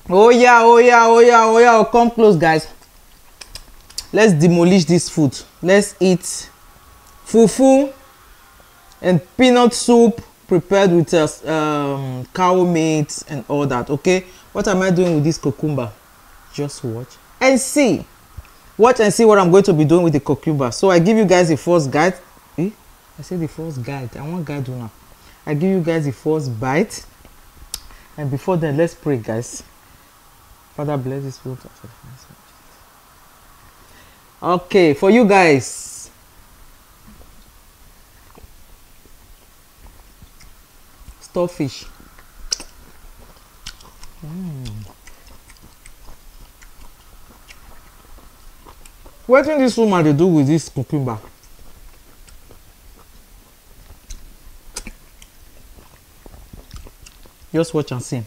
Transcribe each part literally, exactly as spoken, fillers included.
Oh yeah, oh yeah, oh yeah, oh yeah. Come close, guys. Let's demolish this food. Let's eat fufu and peanut soup prepared with uh, um, cow meat and all that. Okay, what am I doing with this cucumber? Just watch and see. Watch and see what I'm going to be doing with the cucumber. So I give you guys the first guide. Eh? I say the first guide. I want guide now. I give you guys the first bite. And before then, let's pray, guys. Father, bless this food. Okay, for you guys. Stockfish. Mm. What can this woman they do with this cucumber? Just watch and see.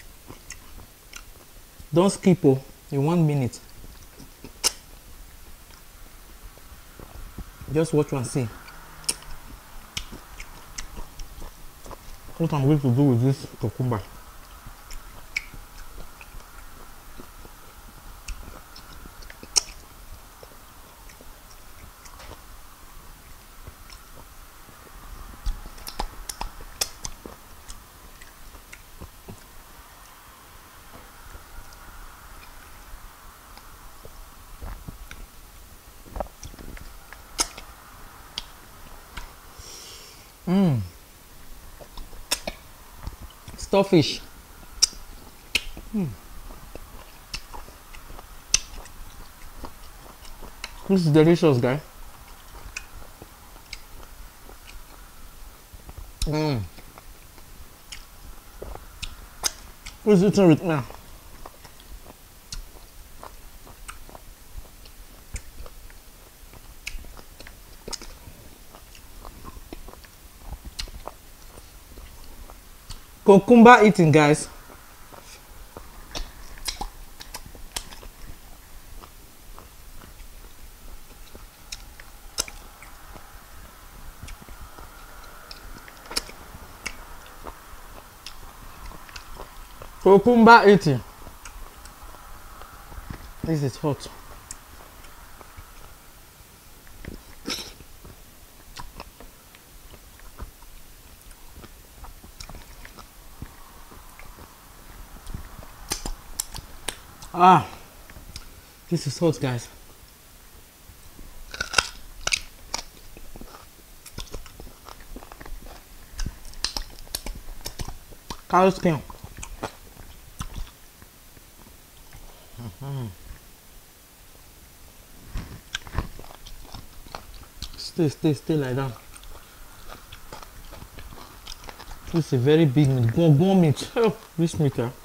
Don't skip oh, in one minute. Just watch and see. What I'm going to do with this cucumber. Mmm. Stockfish. Mm. This is delicious, guys. Mmm. Who's eating with me? Cucumber eating, guys. Cucumber eating. This is hot. Ah, this is hot, guys. Cow skin. Mm-hmm. Stay, stay, stay like that. This is a very big meat. Go, go meat. Oh, this meat, yeah.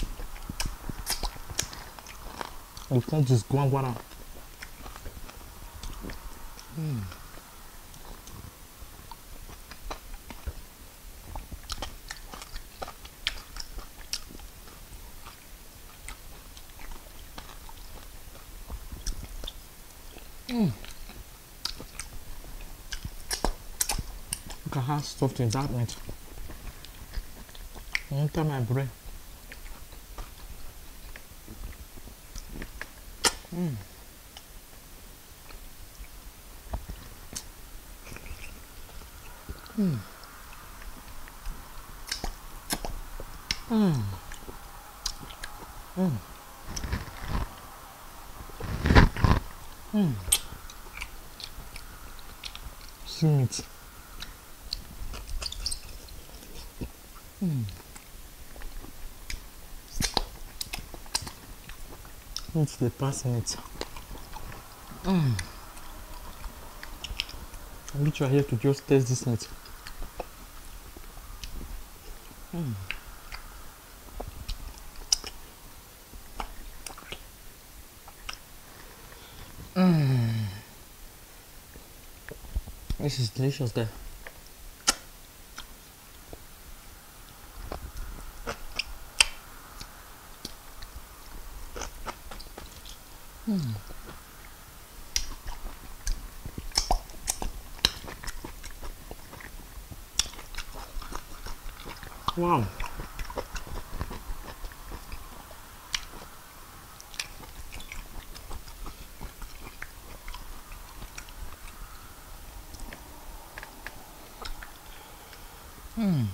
You can't just go and go around. Mm. Mm. Look at how soft is that meat. Enter my brain. Mm. Mm. Mm. Mm. Mm. See meat. Mm. It's the passing it. Mm. I'm literally here to just taste this meat. Mm. Mm. This is delicious, guys. Mm. Wow. Mm.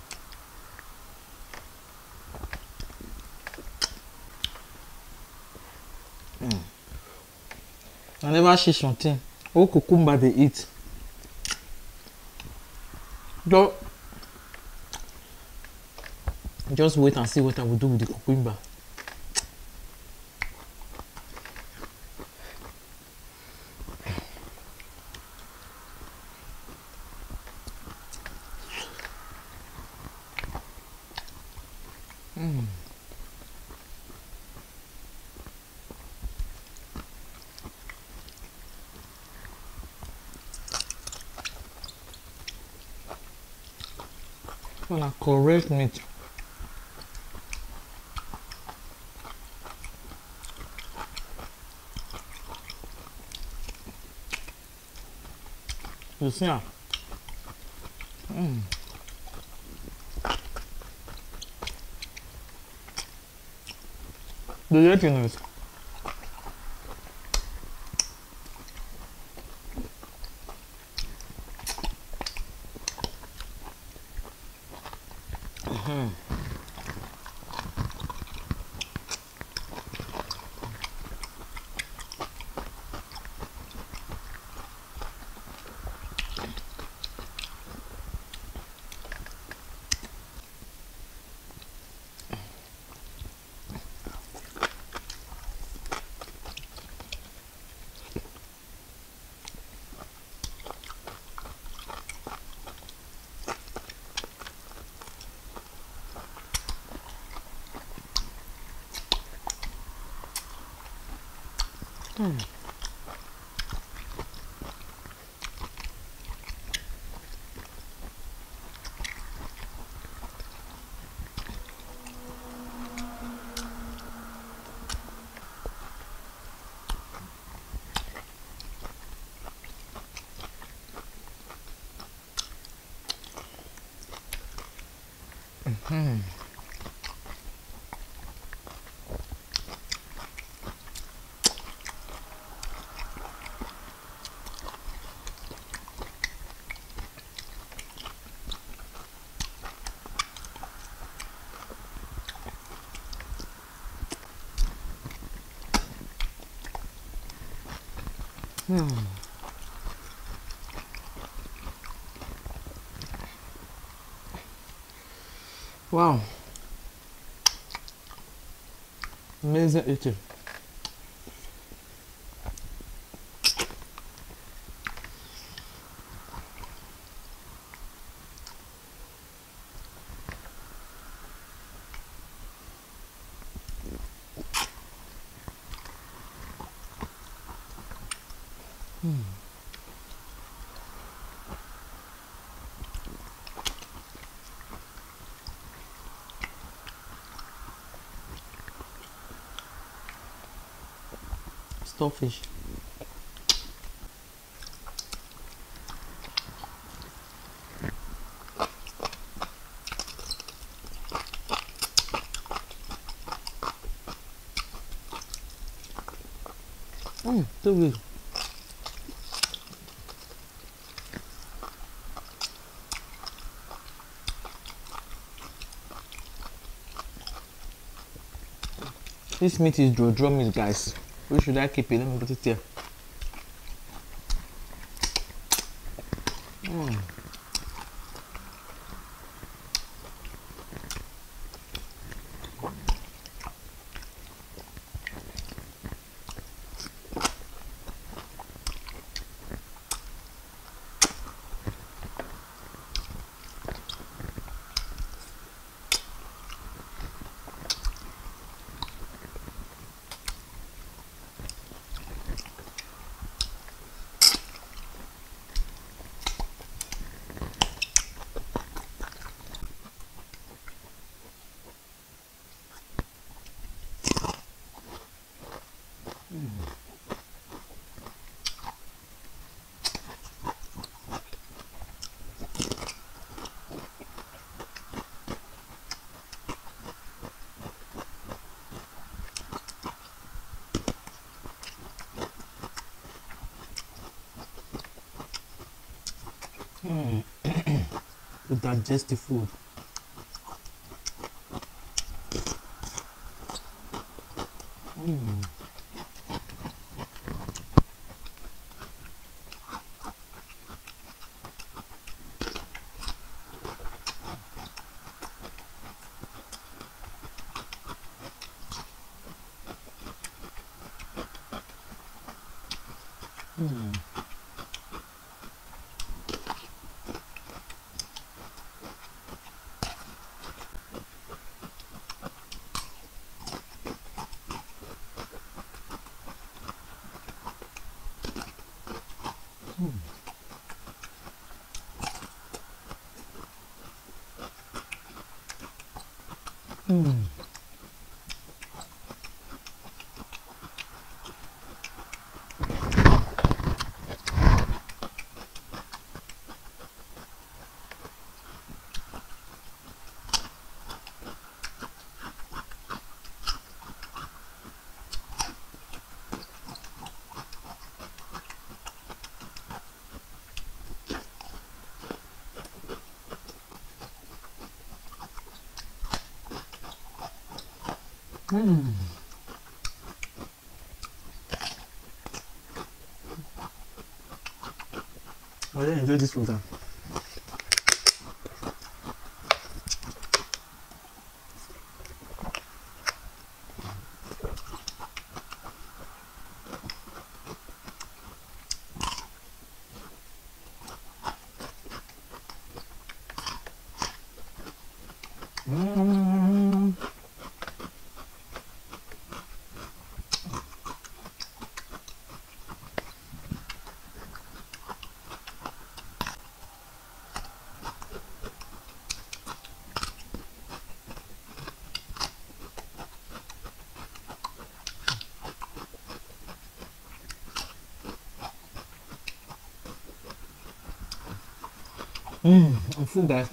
Mm. I never see something. Oh, cucumber they eat. Just, just wait and see what I will do with the cucumber. Mm. Well, correct meat. You see ah? Mm. The yet you know it. Mm-hmm. Mm. Mm. Mm. Wow. Amazing eating. Mm. Stockfish. Mm, too good. This meat is draw draw meat, guys. Where should I keep it? Let me put it here. Mm. Mm. to digest the food. Mm. Mm. Mm. Mm. I really enjoy this food. Mm. Mm. I'm full, guys.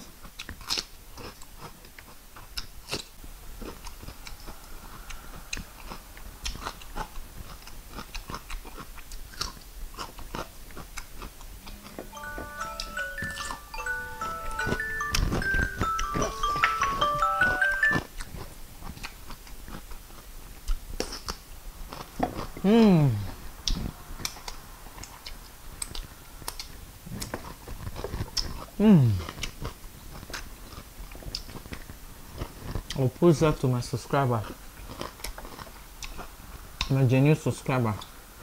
Mm. Mm. I'll post that to my subscriber, my genuine subscriber.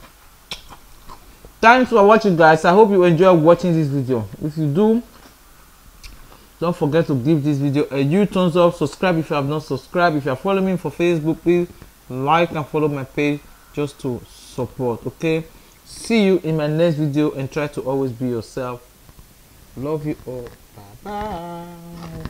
Thanks for watching, guys. I hope you enjoy watching this video. If you do, don't forget to give this video a huge thumbs up. Subscribe if you have not subscribed. If you are following me for Facebook, please like and follow my page just to support. Okay, see you in my next video, and try to always be yourself. Love you all. Bye bye.